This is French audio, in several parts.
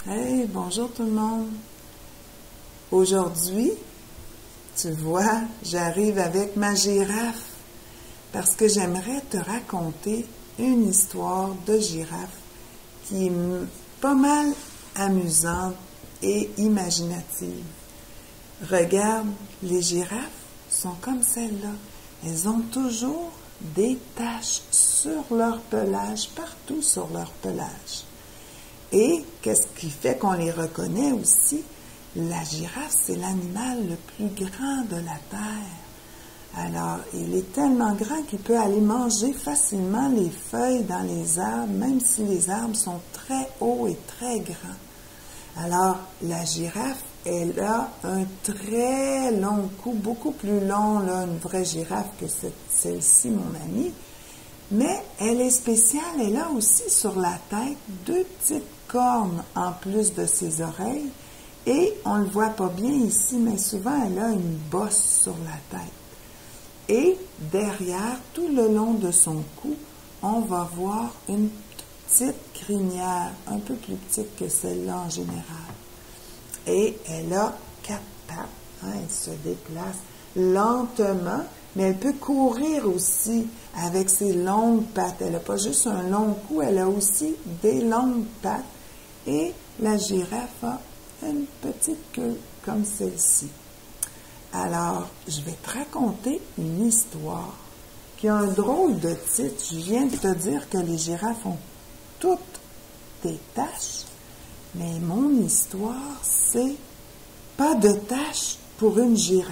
Hey, bonjour tout le monde. Aujourd'hui, tu vois, j'arrive avec ma girafe parce que j'aimerais te raconter une histoire de girafe qui est pas mal amusante et imaginative. Regarde, les girafes sont comme celle-là. Elles ont toujours des taches sur leur pelage, partout sur leur pelage. Et qu'est-ce qui fait qu'on les reconnaît aussi? La girafe, c'est l'animal le plus grand de la Terre. Alors, il est tellement grand qu'il peut aller manger facilement les feuilles dans les arbres, même si les arbres sont très hauts et très grands. Alors, la girafe, elle a un très long cou, beaucoup plus long, là, une vraie girafe que celle-ci, mon amie. Mais elle est spéciale, elle a aussi sur la tête deux petites cornes en plus de ses oreilles. Et on ne le voit pas bien ici, mais souvent elle a une bosse sur la tête. Et derrière, tout le long de son cou, on va voir une petite crinière, un peu plus petite que celle-là en général. Et elle a 4 pattes, hein, elle se déplace lentement, mais elle peut courir aussi avec ses longues pattes. Elle n'a pas juste un long cou, elle a aussi des longues pattes. Et la girafe a une petite queue comme celle-ci. Alors, je vais te raconter une histoire qui a un drôle de titre. Je viens de te dire que les girafes ont toutes des taches, mais mon histoire, c'est pas de taches pour une girafe.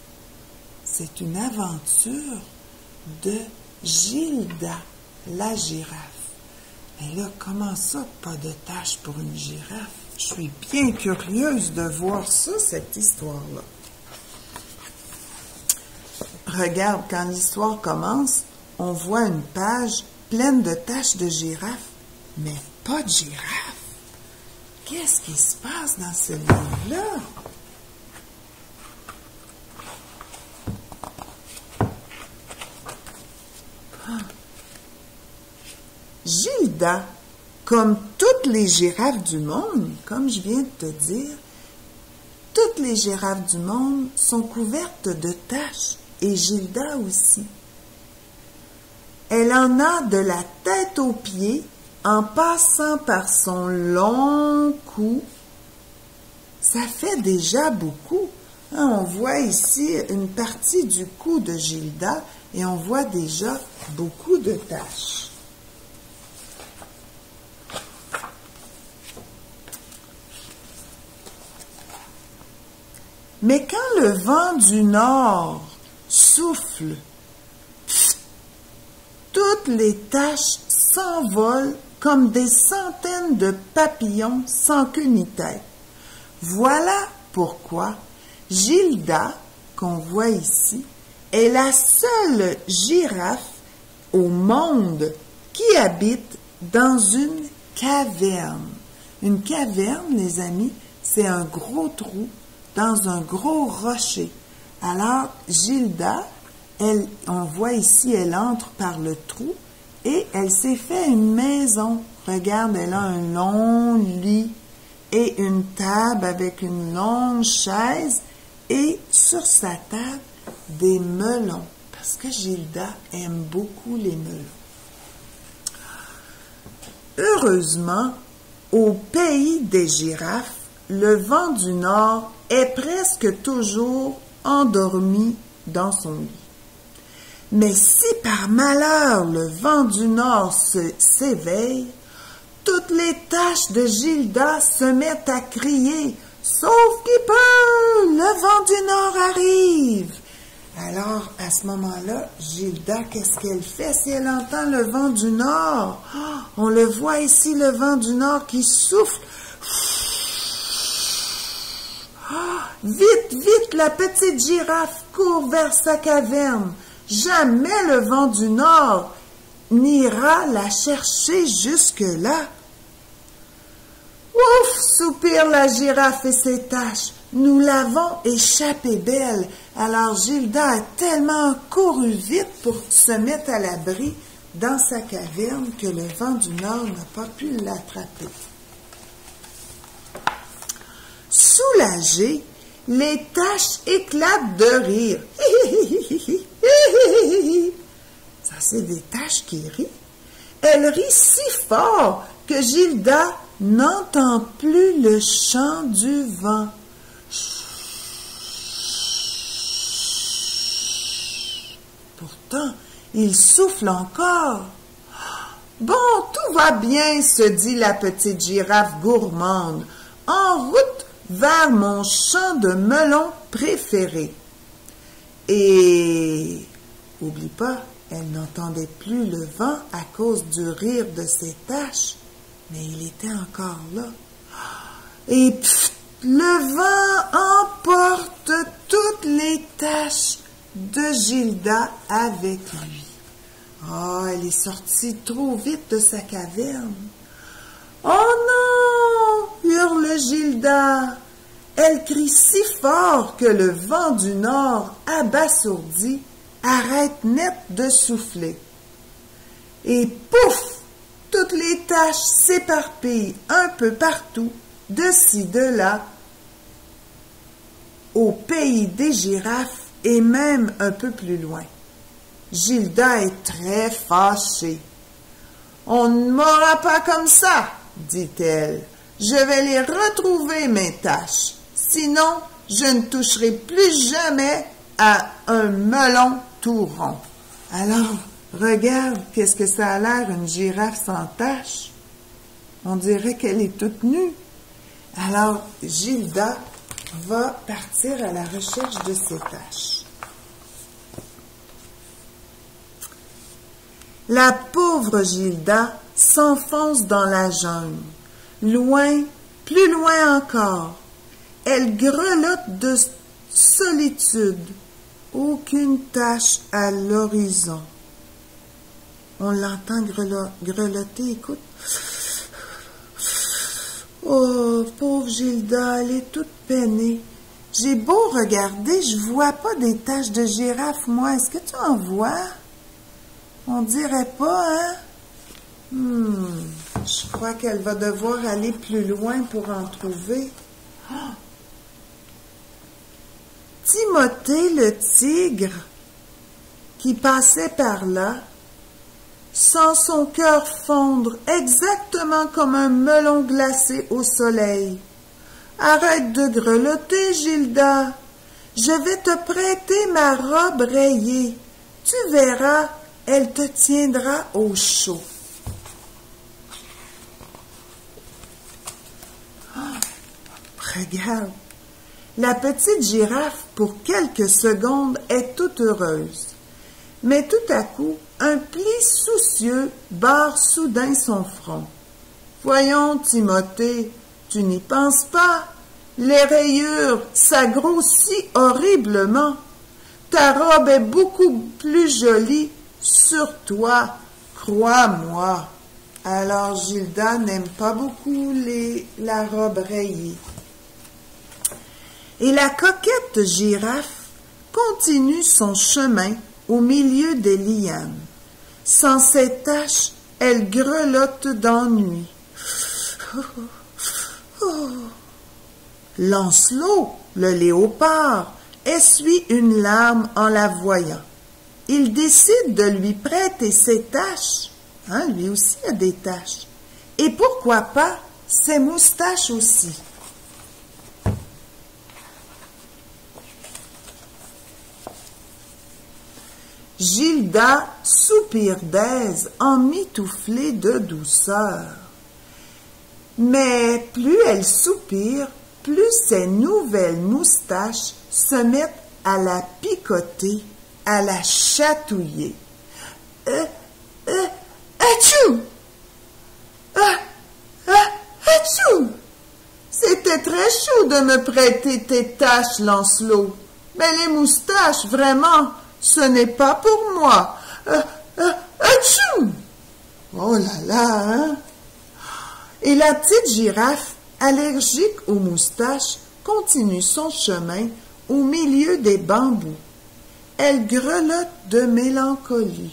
C'est une aventure de Gilda, la girafe. Mais là, comment ça, pas de taches pour une girafe? Je suis bien curieuse de voir ça, cette histoire-là. Regarde, quand l'histoire commence, on voit une page pleine de taches de girafe, mais pas de girafe. Qu'est-ce qui se passe dans ce livre-là? Gilda, comme toutes les girafes du monde, comme je viens de te dire, toutes les girafes du monde sont couvertes de taches, et Gilda aussi. Elle en a de la tête aux pieds, en passant par son long cou. Ça fait déjà beaucoup. Hein, on voit ici une partie du cou de Gilda, et on voit déjà beaucoup de taches. Mais quand le vent du nord souffle, toutes les taches s'envolent comme des centaines de papillons sans queue ni tête. Voilà pourquoi Gilda, qu'on voit ici, est la seule girafe au monde qui habite dans une caverne. Une caverne, les amis, c'est un gros trou dans un gros rocher. Alors, Gilda, on voit ici, elle entre par le trou et elle s'est fait une maison. Regarde, elle a un long lit et une table avec une longue chaise et sur sa table, des melons. Parce que Gilda aime beaucoup les melons. Heureusement, au pays des girafes, le vent du nord est presque toujours endormi dans son lit. Mais si par malheur le vent du nord s'éveille, toutes les taches de Gilda se mettent à crier « Sauf qui peut, le vent du nord arrive !» Alors, à ce moment-là, Gilda, qu'est-ce qu'elle fait si elle entend le vent du nord? Oh, on le voit ici, le vent du nord qui souffle. Vite, vite, la petite girafe court vers sa caverne. Jamais le vent du nord n'ira la chercher jusque-là. Ouf, soupire la girafe et ses taches. Nous l'avons échappé belle. Alors Gilda a tellement couru vite pour se mettre à l'abri dans sa caverne que le vent du nord n'a pas pu l'attraper. soulagée, les taches éclatent de rire. Ça, c'est des taches qui rient. Elle rit si fort que Gilda n'entend plus le chant du vent. Pourtant, il souffle encore. Bon, tout va bien, se dit la petite girafe gourmande, en route vers mon champ de melons préféré. Et, oublie pas, elle n'entendait plus le vent à cause du rire de ses taches, mais il était encore là. Et pff, le vent emporte toutes les taches de Gilda avec lui. Oh, elle est sortie trop vite de sa caverne. Oh non! Hurle Gilda. Elle crie si fort que le vent du nord, abasourdi, arrête net de souffler. Et pouf! Toutes les taches s'éparpillent un peu partout, de-ci, de-là, au pays des girafes et même un peu plus loin. Gilda est très fâchée. « On ne m'aura pas comme ça, dit-elle. Je vais les retrouver, mes taches. Sinon, je ne toucherai plus jamais à un melon tout rond. » Alors, regarde, qu'est-ce que ça a l'air, une girafe sans taches. On dirait qu'elle est toute nue. Alors, Gilda va partir à la recherche de ses taches. La pauvre Gilda s'enfonce dans la jungle. Loin, plus loin encore. Elle grelotte de solitude. Aucune tache à l'horizon. On l'entend grelotter, écoute. Oh, pauvre Gilda, elle est toute peinée. J'ai beau regarder, je vois pas des taches de girafe, moi. Est-ce que tu en vois? On dirait pas, hein? Je crois qu'elle va devoir aller plus loin pour en trouver. Oh! Timothée le tigre, qui passait par là, sent son cœur fondre exactement comme un melon glacé au soleil. Arrête de grelotter, Gilda. Je vais te prêter ma robe rayée. Tu verras, elle te tiendra au chaud. Oh, regarde, la petite girafe, pour quelques secondes, est toute heureuse. Mais tout à coup, un pli soucieux barre soudain son front. « Voyons, Timothée, tu n'y penses pas. Les rayures, ça grossit horriblement. Ta robe est beaucoup plus jolie sur toi, crois-moi. » Alors Gilda n'aime pas beaucoup la robe rayée. Et la coquette girafe continue son chemin au milieu des lianes. Sans ses taches, elle grelotte d'ennui. Lancelot, le léopard, essuie une larme en la voyant. Il décide de lui prêter ses taches. Hein, lui aussi a des taches. Et pourquoi pas ses moustaches aussi. Gilda soupire d'aise, emmitouflée de douceur. Mais plus elle soupire, plus ses nouvelles moustaches se mettent à la picoter, à la chatouiller. Atchou! Atchou! C'était très chaud de me prêter tes taches, Lancelot. Mais les moustaches, vraiment, ce n'est pas pour moi. Atchou! Oh là là, hein? Et la petite girafe, allergique aux moustaches, continue son chemin au milieu des bambous. Elle grelotte de mélancolie.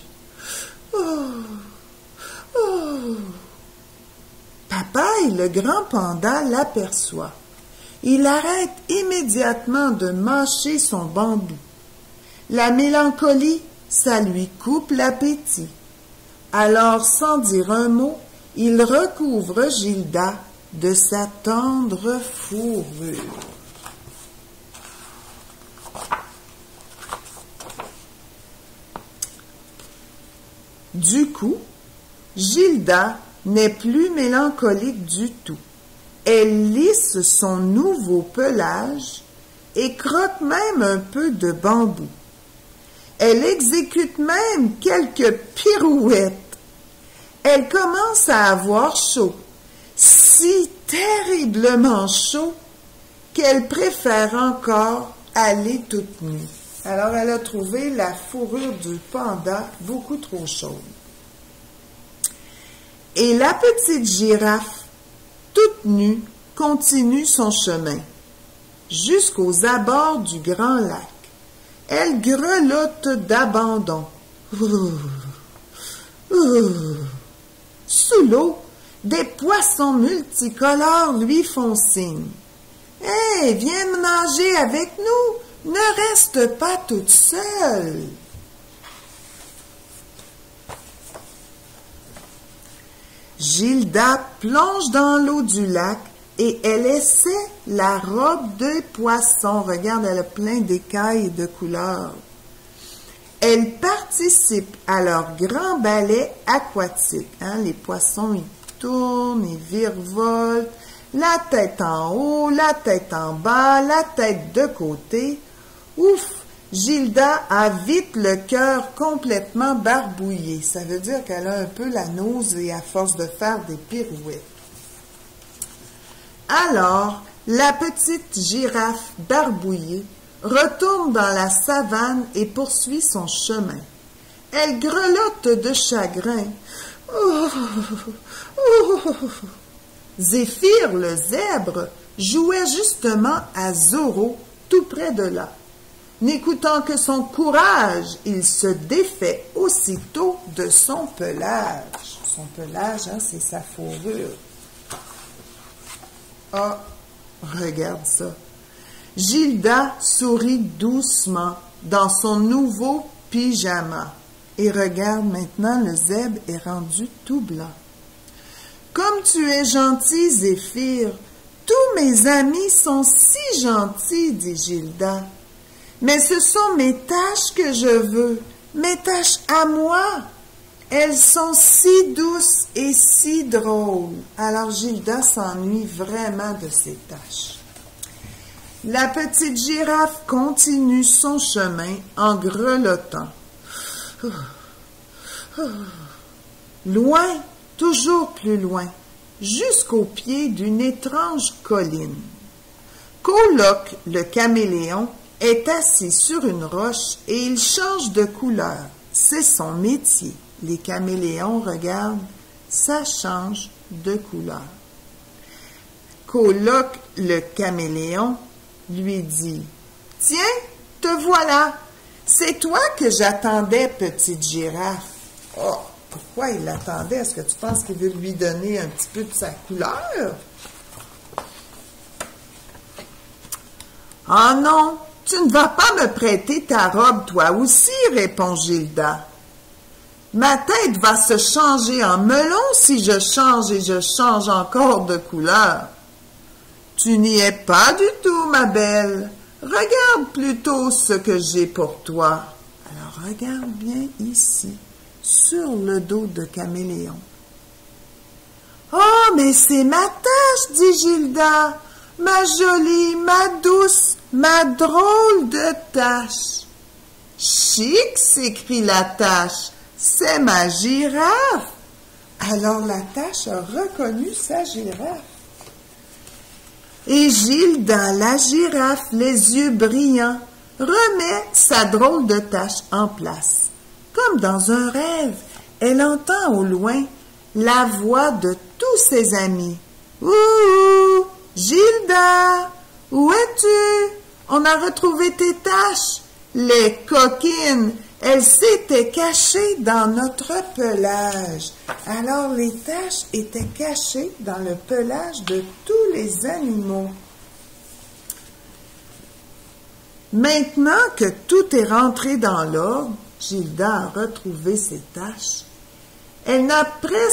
Papaye, le grand panda, l'aperçoit. il arrête immédiatement de mâcher son bambou. La mélancolie, ça lui coupe l'appétit. Alors, sans dire un mot, il recouvre Gilda de sa tendre fourrure. Du coup, Gilda n'est plus mélancolique du tout. Elle lisse son nouveau pelage et croque même un peu de bambou. Elle exécute même quelques pirouettes. Elle commence à avoir chaud, si terriblement chaud qu'elle préfère encore aller toute nue. Alors elle a trouvé la fourrure du panda beaucoup trop chaude. Et la petite girafe, toute nue, continue son chemin, jusqu'aux abords du grand lac. Elle grelotte d'abandon. Sous l'eau, des poissons multicolores lui font signe. « Hé, viens nager avec nous, ne reste pas toute seule. » Gilda plonge dans l'eau du lac et elle essaie la robe de poisson. Regarde, elle a plein d'écailles et de couleurs. Elle participe à leur grand ballet aquatique. Les poissons, ils tournent, ils virevoltent, la tête en haut, la tête en bas, la tête de côté. Ouf! Gilda a vite le cœur complètement barbouillé. Ça veut dire qu'elle a un peu la nausée à force de faire des pirouettes. Alors, la petite girafe barbouillée retourne dans la savane et poursuit son chemin. Elle grelotte de chagrin. Zéphyr, le zèbre, jouait justement à Zorro, tout près de là. N'écoutant que son courage, il se défait aussitôt de son pelage. Son pelage, c'est sa fourrure. Ah, regarde ça. Gilda sourit doucement dans son nouveau pyjama. Et regarde, maintenant, le zèbre est rendu tout blanc. « Comme tu es gentil, Zéphyr, tous mes amis sont si gentils, dit Gilda. Mais ce sont mes tâches que je veux, mes tâches à moi. Elles sont si douces et si drôles. » Alors Gilda s'ennuie vraiment de ses tâches. La petite girafe continue son chemin en grelottant. Loin, toujours plus loin, jusqu'au pied d'une étrange colline. Coloc, le caméléon, est assis sur une roche et il change de couleur. C'est son métier. Les caméléons, regardent, ça change de couleur. Coloc, le caméléon, lui dit « Tiens, te voilà! C'est toi que j'attendais, petite girafe. » Oh, pourquoi il l'attendait? Est-ce que tu penses qu'il veut lui donner un petit peu de sa couleur? « Ah non, tu ne vas pas me prêter ta robe toi aussi, répond Gilda. Ma tête va se changer en melon si je change et je change encore de couleur. Tu n'y es pas du tout, ma belle. Regarde plutôt ce que j'ai pour toi. Alors regarde bien ici, sur le dos de Caméléon. Oh, mais c'est ma tâche, dit Gilda. Ma jolie, ma douce, ma drôle de tâche. Chic, s'écrie la tâche, c'est ma girafe. Alors la tâche a reconnu sa girafe. Et Gilda, la girafe, les yeux brillants, remet sa drôle de tâche en place. Comme dans un rêve, elle entend au loin la voix de tous ses amis. « Ouh, Gilda, où es-tu? On a retrouvé tes tâches. Les coquines, elles s'étaient cachées dans notre pelage. » Alors les taches étaient cachées dans le pelage de tous les animaux. Maintenant que tout est rentré dans l'ordre, Gilda a retrouvé ses tâches. Elle n'a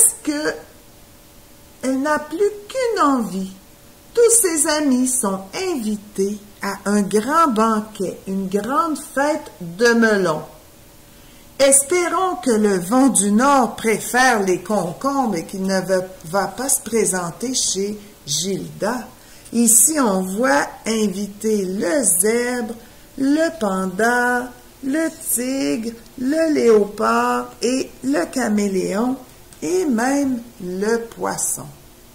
plus qu'une envie. Tous ses amis sont invités à un grand banquet, une grande fête de melons. Espérons que le vent du Nord préfère les concombres et qu'il ne va pas se présenter chez Gilda. Ici, on voit inviter le zèbre, le panda, le tigre, le léopard et le caméléon et même le poisson.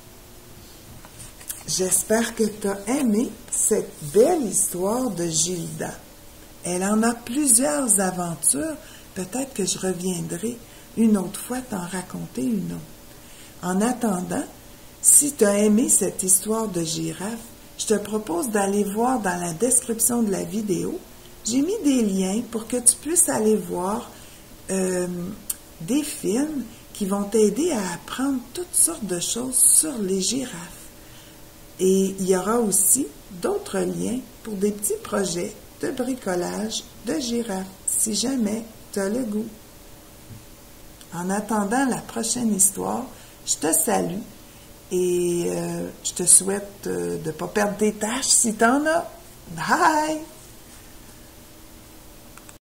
J'espère que tu as aimé cette belle histoire de Gilda. Elle en a plusieurs aventures. Peut-être que je reviendrai une autre fois t'en raconter une autre. En attendant, si tu as aimé cette histoire de girafe, je te propose d'aller voir dans la description de la vidéo. J'ai mis des liens pour que tu puisses aller voir des films qui vont t'aider à apprendre toutes sortes de choses sur les girafes. Et il y aura aussi d'autres liens pour des petits projets de bricolage de girafes, si jamais tu as le goût. En attendant la prochaine histoire, je te salue et je te souhaite de ne pas perdre tes tâches si tu en as. Bye!